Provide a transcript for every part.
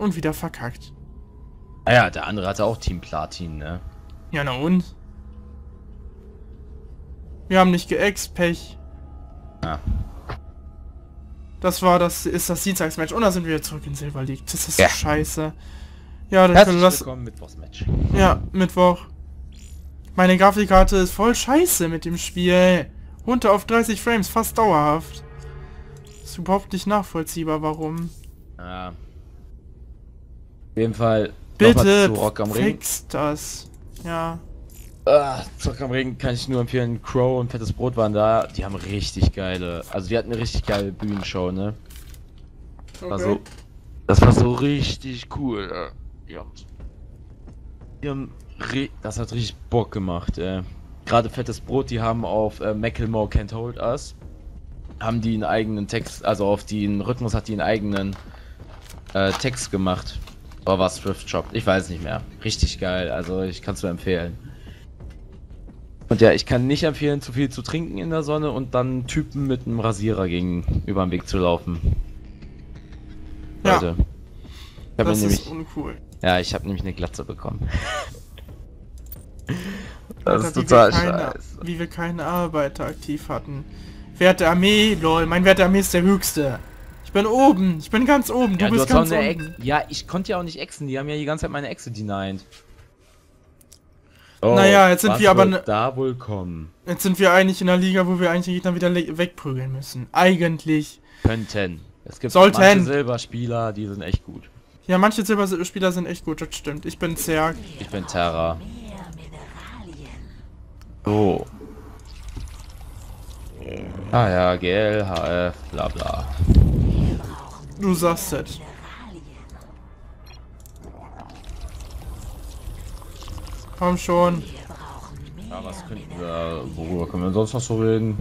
Und wieder verkackt. Naja, der andere hatte auch Team Platin, ne? Ja, na und? Wir haben nicht geext, Pech. Ja. Das ist das Dienstagsmatch. Und da sind wir wieder zurück in Silver League. Das ist so Ja. scheiße. Ja, dann Herzlich das. willkommen, Mittwochsmatch. Ja, Mittwoch. Meine Grafikkarte ist voll scheiße mit dem Spiel. Runter auf 30 Frames, fast dauerhaft. Ist überhaupt nicht nachvollziehbar, warum. Ja. Auf jeden Fall. Bitte, zu Rock am Ring. fix das. Ja. Zu Rock am Ring kann ich nur empfehlen. Crow und Fettes Brot waren da. Die haben richtig geile. Also, die hatten eine richtig geile Bühnenshow, ne? Okay. Das war so richtig cool. Ja. Das hat richtig Bock gemacht, Gerade Fettes Brot, die haben auf Macklemore Can't Hold Us, haben die einen eigenen Text, also auf den Rhythmus hat die einen eigenen Text gemacht. Oder was Thrift Shop? Ich weiß nicht mehr. Richtig geil, also ich kann es nur empfehlen. Und ja, ich kann nicht empfehlen, zu viel zu trinken in der Sonne und dann Typen mit einem Rasierer über den Weg zu laufen. Ja. Leute. Ich Das nämlich, ist uncool. ja, ich habe nämlich eine Glatze bekommen. Alter, ist total scheiße. scheiße. Wie wir keine Arbeiter aktiv hatten. Wert der Armee, lol. Mein Wert der Armee ist der höchste. Ich bin oben. Ich bin ganz oben. Du Ja, bist hast auch ganz eine unten. Ja, ich konnte ja auch nicht exen. Die haben ja die ganze Zeit meine Exe denied. Oh, Naja, jetzt sind was wir aber wird da wohl kommen. Jetzt sind wir eigentlich in der Liga, wo wir eigentlich die Gegner wieder wegprügeln müssen. Eigentlich. Könnten. Es gibt Sollten. manche Silberspieler, die sind echt gut. Ja, manche Silberspieler sind echt gut, das stimmt. Ich bin Zerg. Ich bin Terra. So. Ah ja, GL, HF, bla bla. Du sagst es. Komm schon. Ja, was könnten wir, worüber können wir sonst noch so reden?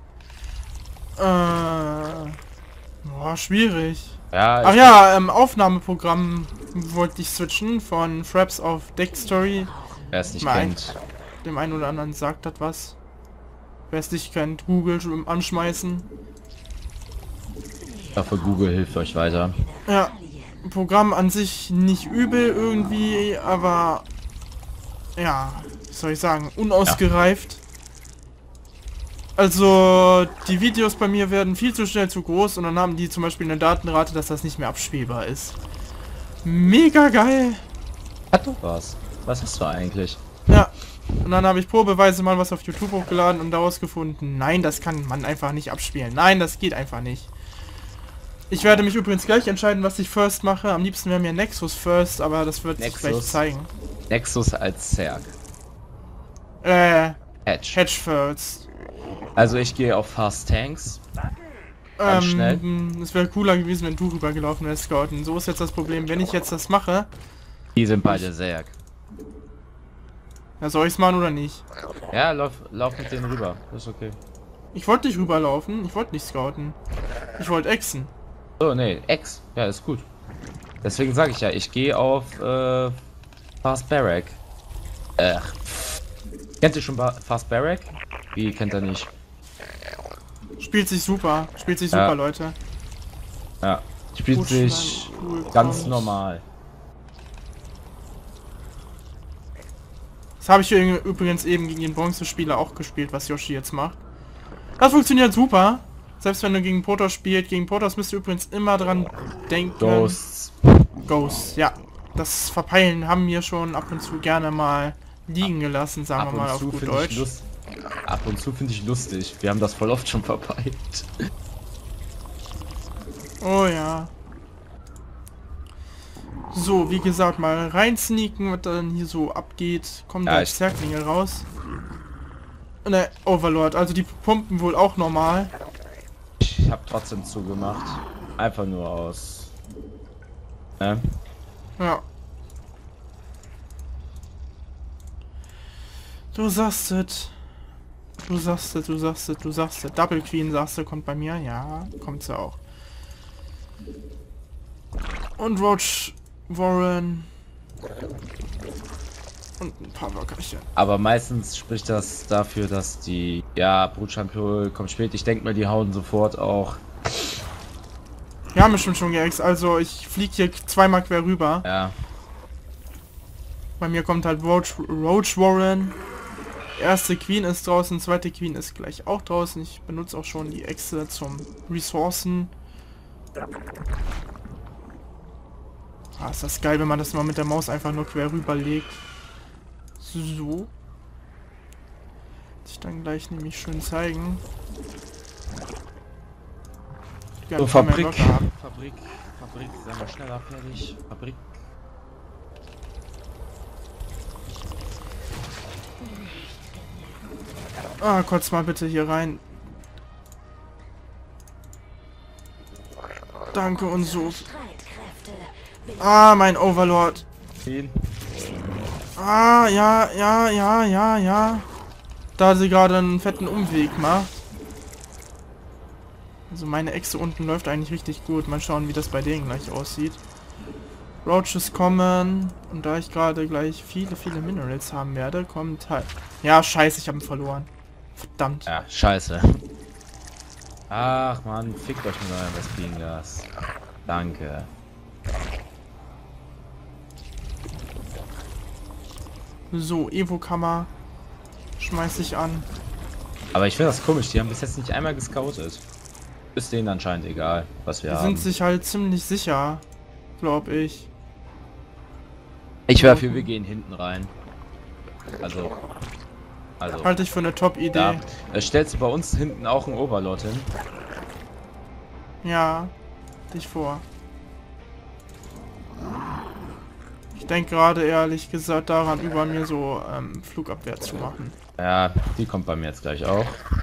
Boah, schwierig. Ja, Ach ja, Aufnahmeprogramm wollte ich switchen von Fraps auf Dextory. wer es nicht Nein. kennt. Dem einen oder anderen sagt das was. Wer es nicht kennt, Google anschmeißen. Ich hoffe, Google hilft euch weiter. Ja, Programm an sich nicht übel irgendwie, aber ja, wie soll ich sagen, unausgereift. Also, die Videos bei mir werden viel zu schnell zu groß und dann haben die zum Beispiel eine Datenrate, dass das nicht mehr abspielbar ist. Mega geil! Hat doch was. Was hast du eigentlich? Ja, und dann habe ich probeweise mal was auf YouTube hochgeladen und daraus gefunden, nein, das kann man einfach nicht abspielen. Nein, das geht einfach nicht. Ich werde mich übrigens gleich entscheiden, was ich first mache. Am liebsten wäre mir Nexus first, aber das wird sich gleich zeigen. Nexus als Zerg. Hedge first. Also ich gehe auf Fast Tanks. Ganz schnell. Es wäre cooler gewesen, wenn du rübergelaufen wärst, Scouten. So ist jetzt das Problem. Wenn ich jetzt das mache, Die sind beide Zerg. ja, soll ich's machen oder nicht? Ja, lauf mit denen rüber. Das ist okay. Ich wollte nicht rüberlaufen. Ich wollte nicht scouten. Ich wollte exen. Oh, nee, X. Ja, ist gut. Deswegen sage ich ja, ich gehe auf Fast Barrack. Kennt ihr schon Fast Barrack? Wie kennt er nicht? Spielt sich super. Spielt sich super, Leute. Ja. Spielt Gut, sich cool, ganz kommt. normal. Das habe ich übrigens eben gegen den Bronzespieler auch gespielt, was Yoshi jetzt macht. Das funktioniert super. Selbst wenn du gegen Protoss spielst. Gegen Protoss müsst ihr übrigens immer dran denken. Ghosts. Ghosts, ja. Das Verpeilen haben wir schon ab und zu gerne mal liegen gelassen, sagen wir mal auf gut Deutsch. Ab und zu finde ich lustig. Wir haben das voll oft schon verpeilt. Oh ja. So, wie gesagt, mal rein sneaken, was dann hier so abgeht. Kommen Ja, da Zerglinge raus. Ne, Overlord, also die pumpen wohl auch normal. Ich habe trotzdem zugemacht. Einfach nur aus. Ne? Ja. Du sagst es. Du sagst es, du sagst es, du sagst es. Double Queen sagst du, kommt bei mir. Ja, kommt sie auch. Und Roach Warren. Und ein paar Wockerchen. Aber meistens spricht das dafür, dass die. Ja, Brutchampion kommt spät. Ich denke mal, die hauen sofort auch. Wir haben bestimmt schon geext, also ich fliege hier zweimal quer rüber. Ja. Bei mir kommt halt Roach Warren. Erste Queen ist draußen, zweite Queen ist gleich auch draußen. Ich benutze auch schon die Echse zum Ressourcen. Ah, ist das geil, wenn man das mal mit der Maus einfach nur quer rüberlegt. So. Ich dann gleich nämlich schön zeigen. So, Fabrik, sagen wir schneller fertig. Fabrik. Ah, kurz mal bitte hier rein. Danke und so. Ah, mein Overlord. Ah, ja. Da sie gerade einen fetten Umweg macht. Also meine Echse unten läuft eigentlich richtig gut. Mal schauen, wie das bei denen gleich aussieht. Roaches kommen. Und da ich gerade gleich viele Minerals haben werde, kommt halt... Ja, scheiße, ich habe ihn verloren. Verdammt. Ja, scheiße. Ach man, fickt euch mit eurem Vespingas. Danke. So, Evo-Kammer. Schmeiß ich an. Aber ich finde das komisch, die haben bis jetzt nicht einmal gescoutet. Ist denen anscheinend egal, was wir Die haben. sind sich halt ziemlich sicher, glaube ich. Ich wäre für, wir gehen hinten rein. Also. Halte ich für eine Top-Idee. Da stellst du bei uns hinten auch einen Overlord hin? Ja, dich vor. Ich denke gerade ehrlich gesagt daran, über mir so Flugabwehr zu machen. Ja, die kommt bei mir jetzt gleich auch.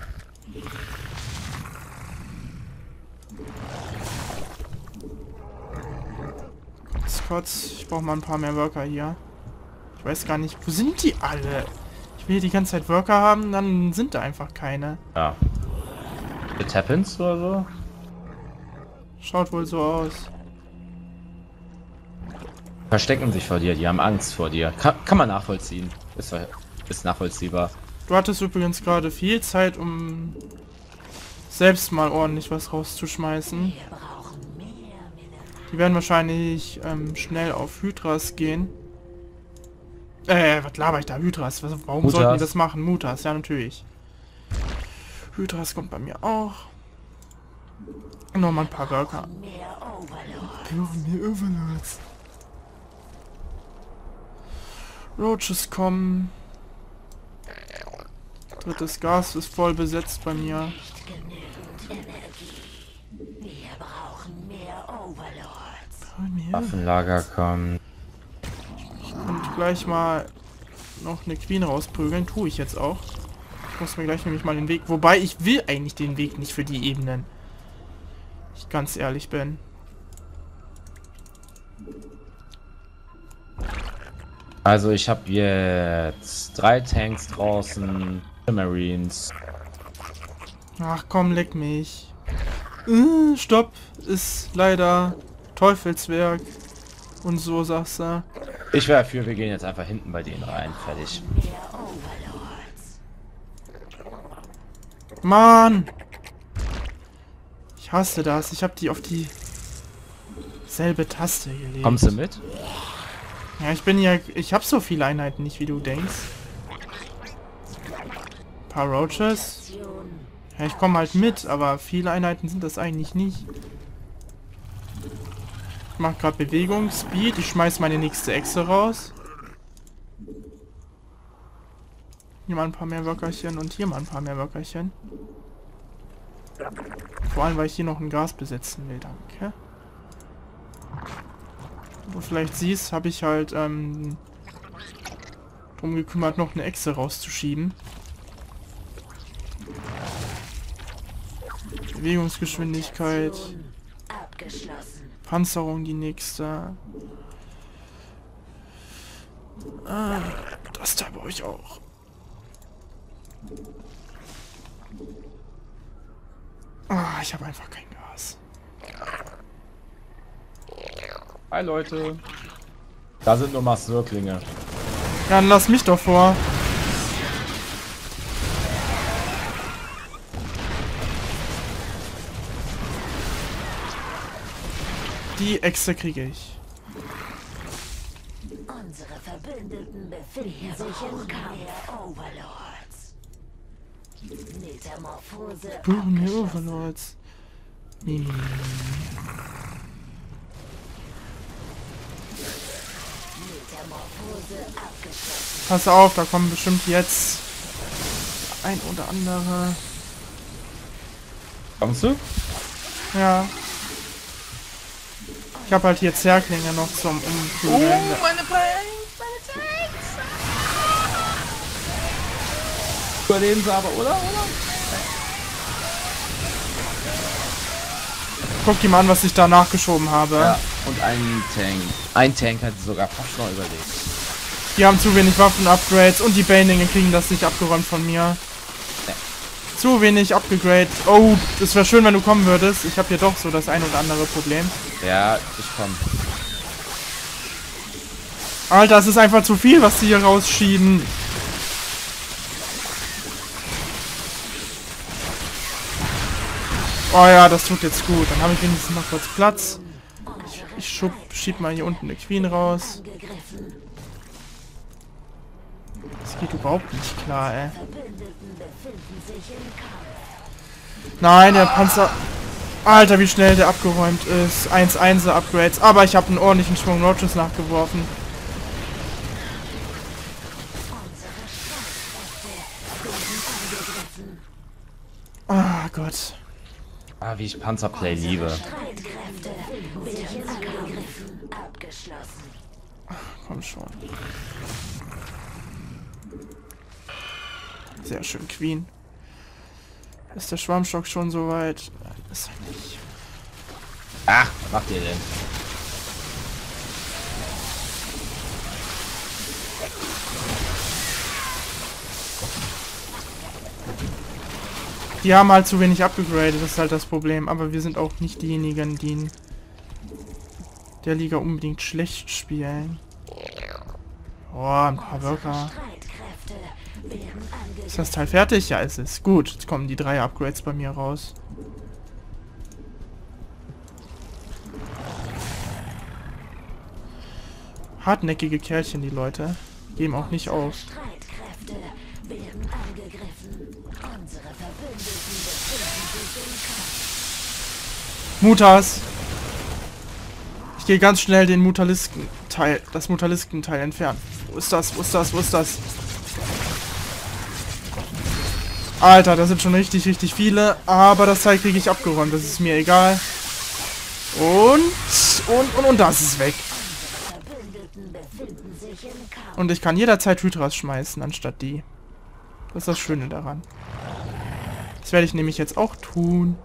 Kurz, ich brauche mal ein paar mehr Worker hier. Ich weiß gar nicht, wo sind die alle? Ich will hier die ganze Zeit Worker haben, dann sind da einfach keine. Ja. It happens oder so? Schaut wohl so aus. Verstecken sich vor dir, die haben Angst vor dir. Kann man nachvollziehen. Ist nachvollziehbar. Du hattest übrigens gerade viel Zeit, um selbst mal ordentlich was rauszuschmeißen. Die werden wahrscheinlich schnell auf Hydras gehen. Was laber ich da? Hydras? Warum Mutas. sollten die das machen? Mutas, ja natürlich. Hydras kommt bei mir auch. Und noch mal ein paar Worker. Mehr Overlords. Roaches kommen. Drittes Gas ist voll besetzt bei mir. Waffenlager kommen. Und gleich mal noch eine Queen rausprügeln. Tue ich jetzt auch. Ich muss mir gleich nämlich mal den Weg... Wobei, ich will eigentlich den Weg nicht für die Ebenen. Ich ganz ehrlich bin. Also ich habe jetzt 3 Tanks draußen, Marines. Ach komm, leck mich. Stopp. Ist leider Teufelswerk. Und so sagst du. Ich wäre dafür, wir gehen jetzt einfach hinten bei denen rein. Fertig. Mann! Ich hasse das. Ich habe die auf die selbe Taste gelegt. Kommst du mit? Ja, ich habe so viele Einheiten nicht, wie du denkst. Ein paar Roaches. Ja, ich komme halt mit, aber viele Einheiten sind das eigentlich nicht. Ich mache gerade Bewegung, Speed. Ich schmeiß meine nächste Echse raus. Hier mal ein paar mehr Workerchen und hier mal ein paar mehr Workerchen. Vor allem, weil ich hier noch ein Gas besetzen will, danke. Du vielleicht siehst, habe ich halt drum gekümmert, noch eine Echse rauszuschieben. Bewegungsgeschwindigkeit. Panzerung die nächste. Das da brauche ich auch. Ich habe einfach kein Gas. Hi Leute. Da sind nur Massörklinge. Ja, dann lass mich doch vor. Die Echse kriege ich. Unsere Verbündeten befinden sich im Kampf der Overlords. Metamorphose Buchen der abgeschlossen. Overlords. Metamorphose abgeschlossen. Pass auf, da kommen bestimmt jetzt ein oder andere. Kommst du? Ja. Ich habe halt hier Zerklinge noch zum Umprügeln. Meine Überleben sie aber, oder? Guck dir mal an, was ich da nachgeschoben habe. Ja, und ein Tank. Ein Tank hat sogar fast noch überlebt. Die haben zu wenig Waffen-Upgrades und die Banelinge kriegen das nicht abgeräumt von mir. Zu wenig abgegradet. Oh, das wäre schön, wenn du kommen würdest. Ich habe hier doch so das ein oder andere Problem. Ja, ich komm. Alter, es ist einfach zu viel, was die hier rausschieben. Oh ja, das tut jetzt gut. Dann habe ich wenigstens noch kurz Platz. Ich schieb mal hier unten eine Queen raus. Angegriffen. Das geht überhaupt nicht klar, ey. Verbündeten befinden sich im Kampf. Nein, der Panzer... Alter, wie schnell der abgeräumt ist. 1-1er Upgrades. Aber ich habe einen ordentlichen Schwung Roaches nachgeworfen. Ah Gott. Ah, wie ich Panzerplay liebe. Streitkräfte werden angegriffen. Abgeschlossen. Komm schon. Sehr schön, Queen. Ist der Schwammstock schon soweit? Nein, ist er nicht. Ach, was macht ihr denn? Die haben halt zu wenig abgegradet, das ist halt das Problem. Aber wir sind auch nicht diejenigen, die in der Liga unbedingt schlecht spielen. Oh, ein paar Worker. Streitkräfte werden angegriffen. Ist das Teil fertig? Ja, es ist. Gut, jetzt kommen die 3 Upgrades bei mir raus. Hartnäckige Kerlchen, die Leute. Geben auch nicht auf. Streitkräfte werden angegriffen. Unsere Verbündeten befinden sich im Kampf. Mutas! Ich gehe ganz schnell den Mutalisken-Teil, das Mutalisken-Teil entfernen. Wo ist das? Wo ist das? Wo ist das? Alter, da sind schon richtig, richtig viele. Aber das Teil kriege ich abgeräumt. Das ist mir egal. Und das ist weg. Verbündeten befinden sich im Kampf. Und ich kann jederzeit Hydras schmeißen, anstatt die. Das ist das Schöne daran. Das werde ich nämlich jetzt auch tun.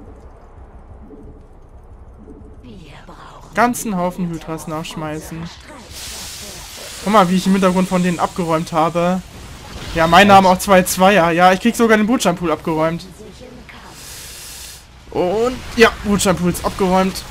Wir brauchen Ganzen Haufen Hydras nachschmeißen. Guck mal, wie ich im Hintergrund von denen abgeräumt habe. Ja, meine haben auch 2 Zweier. Ja, ich krieg sogar den Bootsteinpool abgeräumt. sich im Kampf. Und ja, Bootsteinpool ist abgeräumt.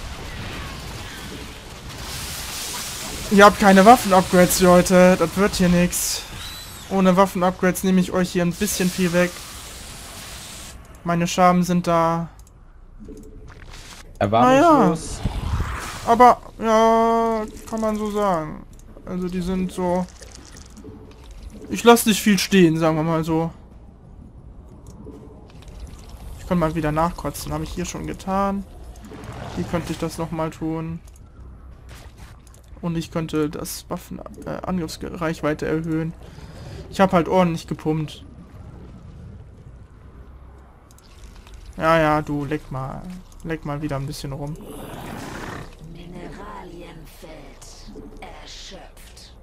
Ihr habt keine Waffen-Upgrades, Leute. Das wird hier nichts. Ohne Waffen-Upgrades nehme ich euch hier ein bisschen viel weg. Meine Schaben sind da. Erwartungslos. Aber, ja, kann man so sagen. Also die sind so... Ich lasse nicht viel stehen, sagen wir mal so. Ich kann mal wieder nachkotzen. Habe ich hier schon getan. Hier könnte ich das nochmal tun. Und ich könnte das Waffenangriffsreichweite erhöhen. Ich habe halt ordentlich gepumpt. Ja, ja, du, leck mal wieder ein bisschen rum. Mineralienfeld erschöpft.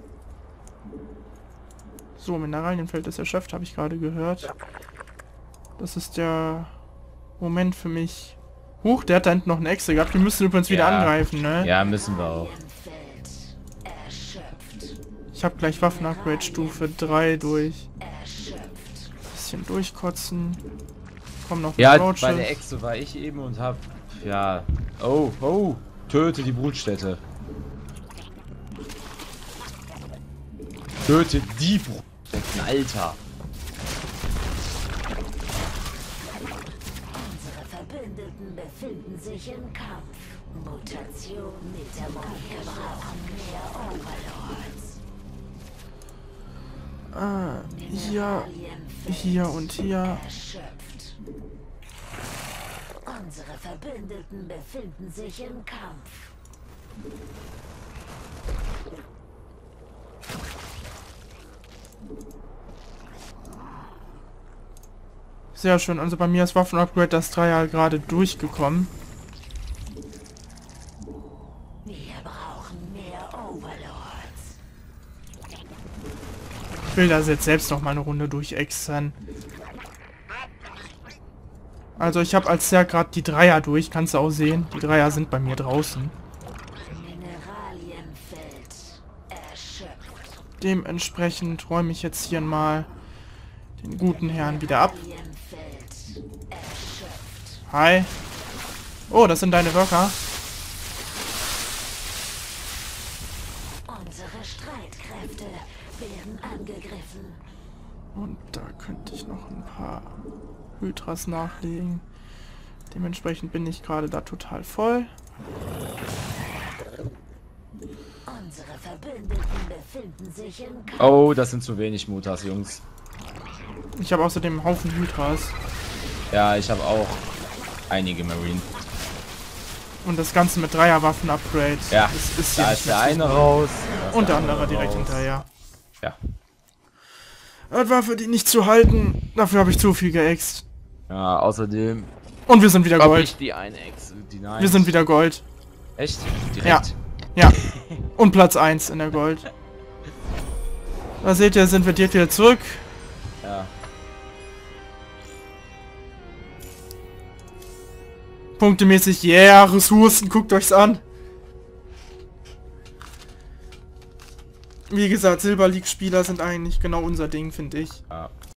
So, Mineralienfeld ist erschöpft, habe ich gerade gehört. Das ist der Moment für mich. Huch, der hat da hinten noch eine Echse gehabt. Die müssen übrigens wieder Ja. angreifen, ne? Ja, müssen wir auch. Mineralienfeld erschöpft. Ich habe gleich Waffen-Upgrade Stufe 3 durch. Erschöpft. Bisschen durchkotzen. Komm noch Ja, Roaches. bei der Echse war ich eben und hab... Ja... Oh, töte die Brutstätte. Töte die Brutstätten, Alter. Unsere Verbündeten befinden sich im Kampf. Mutation mit der Wir brauchen mehr Overlords. Hier, hier und hier. Erschöpft. Unsere Verbündeten befinden sich im Kampf. Sehr schön, also bei mir ist Waffenupgrade das Dreier gerade durchgekommen. Wir brauchen mehr Overlords. Ich will das jetzt selbst noch mal eine Runde durchexern. Also ich habe als Zerg gerade die Dreier durch, kannst du auch sehen. Die Dreier sind bei mir draußen. Mineralienfeld erschöpft. Dementsprechend räume ich jetzt hier mal den guten Herrn wieder ab. Mineralienfeld erschöpft. Hi. Oh, das sind deine Worker. Unsere Streitkräfte werden angegriffen. Und da könnte ich noch ein paar Hydras nachlegen. Dementsprechend bin ich gerade da total voll. Unsere Verbündeten befinden sich im Kampf. Oh, das sind zu wenig Mutas, Jungs. Ich habe außerdem einen Haufen Hydras. Ja, ich habe auch einige Marine. Und das Ganze mit Dreierwaffen-Upgrade. Ja, Das ist hier da nicht ist der mehr eine raus. da ist und der andere andere direkt raus. hinterher. Ja. Das war für die nicht zu halten. Dafür habe ich zu viel geäxt. Ja, außerdem Und wir sind wieder hab Gold. ich die eine Ex. Die nein. Wir sind wieder Gold. Echt? Direkt? Ja. Und Platz 1 in der Gold. Da seht ihr, sind wir direkt wieder zurück. Ja. Punktemäßig, yeah, Ressourcen, guckt euch's an. Wie gesagt, Silber League Spieler sind eigentlich genau unser Ding, finde ich. Ja.